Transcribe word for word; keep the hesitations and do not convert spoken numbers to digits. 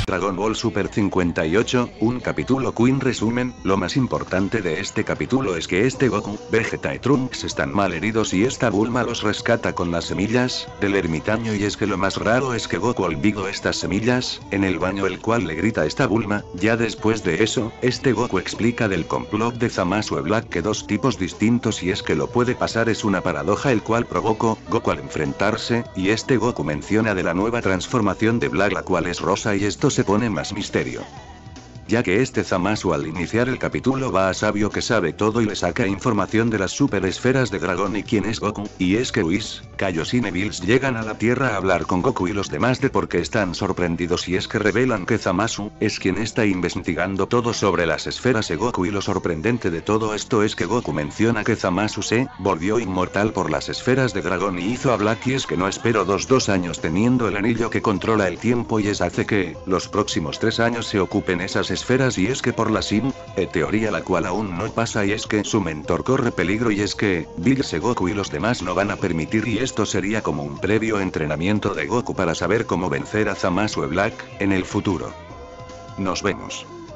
Dragon Ball Super cincuenta y ocho, un capítulo Queen resumen. Lo más importante de este capítulo es que este Goku, Vegeta y Trunks están mal heridos y esta Bulma los rescata con las semillas del ermitaño, y es que lo más raro es que Goku olvidó estas semillas en el baño, el cual le grita a esta Bulma. Ya después de eso, este Goku explica del complot de Zamasu Black que dos tipos distintos, y es que lo puede pasar es una paradoja el cual provocó Goku al enfrentarse, y este Goku menciona de la nueva transformación de Black, la cual es rosa, y esto se pone más misterio. Ya que este Zamasu al iniciar el capítulo va a Sabio que sabe todo y le saca información de las super esferas de dragón y quién es Goku, y es que Whis, Kaioshin y Bills llegan a la Tierra a hablar con Goku y los demás de por qué están sorprendidos, y es que revelan que Zamasu es quien está investigando todo sobre las esferas de Goku, y lo sorprendente de todo esto es que Goku menciona que Zamasu se volvió inmortal por las esferas de dragón y hizo a Black, y es que no espero dos dos años teniendo el anillo que controla el tiempo, y es hace que los próximos tres años se ocupen esas esferas, y es que por la sim, e teoría la cual aún no pasa, y es que su mentor corre peligro, y es que Bills, Goku y los demás no van a permitir, y esto sería como un previo entrenamiento de Goku para saber cómo vencer a Zamasu Black en el futuro. Nos vemos.